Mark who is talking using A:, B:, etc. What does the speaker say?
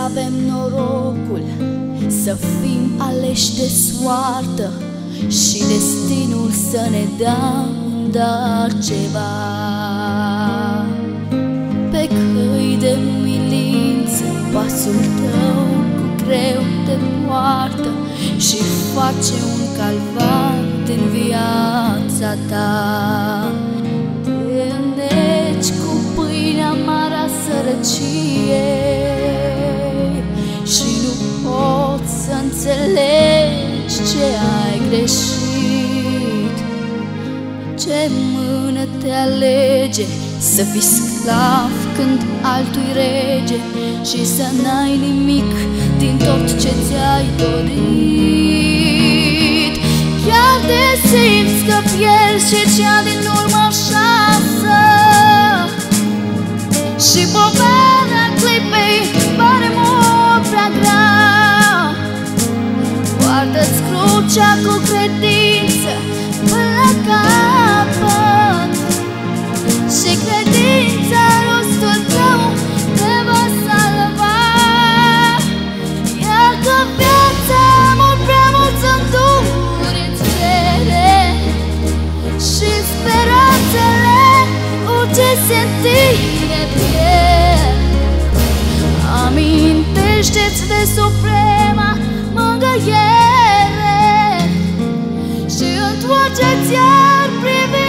A: avem norocul să fim aleși de soartă și destinul să ne dea dar ceva. Pe căi de umilință pasul tău cu greu te poartă și face un calvar din viața ta. Te înneci cu pâinea marea sărăciei și nu poți să înțelegi ce ai greșit. Ce mână te alege să fii sclav când altul rege și să n-ai nimic din tot ce ți-ai dorit. Chiar te simți că pierzi și cea din urmă șansă și povara clipei pare mult prea grea. Poartă-ți crucea cu credință până la capăt și credința, rostul tău, te va salva. Iar că viața mult prea mult înduri-ți cere și speranțele ucise în tine pierd. Amintește-ți de suprema mângâiere și întoarce-ți iar privirea